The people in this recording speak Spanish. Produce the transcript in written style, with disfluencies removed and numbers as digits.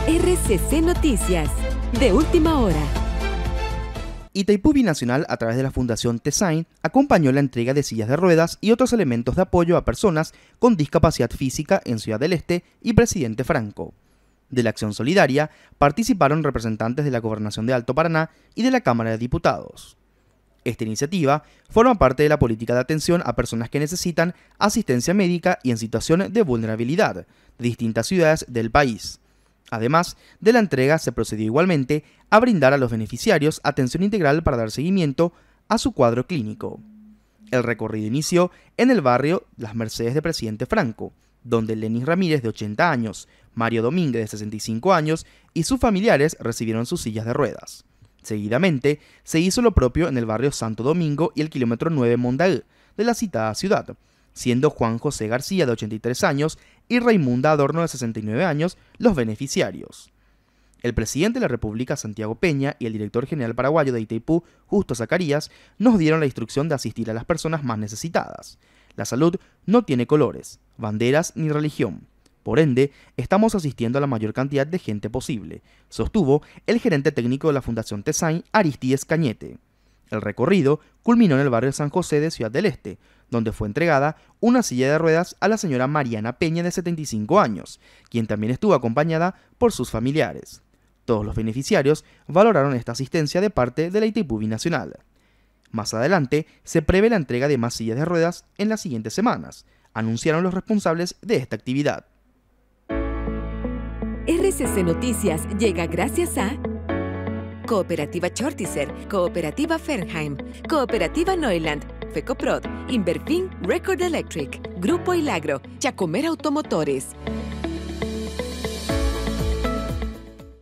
RCC Noticias, de última hora. Itaipú Binacional, a través de la Fundación Tesain, acompañó la entrega de sillas de ruedas y otros elementos de apoyo a personas con discapacidad física en Ciudad del Este y Presidente Franco. De la acción solidaria participaron representantes de la Gobernación de Alto Paraná y de la Cámara de Diputados. Esta iniciativa forma parte de la política de atención a personas que necesitan asistencia médica y en situación de vulnerabilidad de distintas ciudades del país. Además de la entrega, se procedió igualmente a brindar a los beneficiarios atención integral para dar seguimiento a su cuadro clínico. El recorrido inició en el barrio Las Mercedes de Presidente Franco, donde Lenis Ramírez, de 80 años, Mario Domínguez, de 65 años, y sus familiares recibieron sus sillas de ruedas. Seguidamente, se hizo lo propio en el barrio Santo Domingo y el kilómetro 9 Mondaú de la citada ciudad, siendo Juan José García, de 83 años, y Raimunda Adorno, de 69 años, los beneficiarios. El presidente de la República, Santiago Peña, y el director general paraguayo de Itaipú, Justo Zacarías, nos dieron la instrucción de asistir a las personas más necesitadas. La salud no tiene colores, banderas ni religión. Por ende, estamos asistiendo a la mayor cantidad de gente posible, sostuvo el gerente técnico de la Fundación Tesain, Aristides Cañete. El recorrido culminó en el barrio San José de Ciudad del Este, donde fue entregada una silla de ruedas a la señora Mariana Peña, de 75 años, quien también estuvo acompañada por sus familiares. Todos los beneficiarios valoraron esta asistencia de parte de la Itaipú Binacional. Más adelante, se prevé la entrega de más sillas de ruedas en las siguientes semanas, anunciaron los responsables de esta actividad. RCC Noticias llega gracias a Cooperativa Chortizer, Cooperativa Fernheim, Cooperativa Neuland, Fecoprod, Inverfin, Record Electric, Grupo Ilagro, Chacomer Automotores.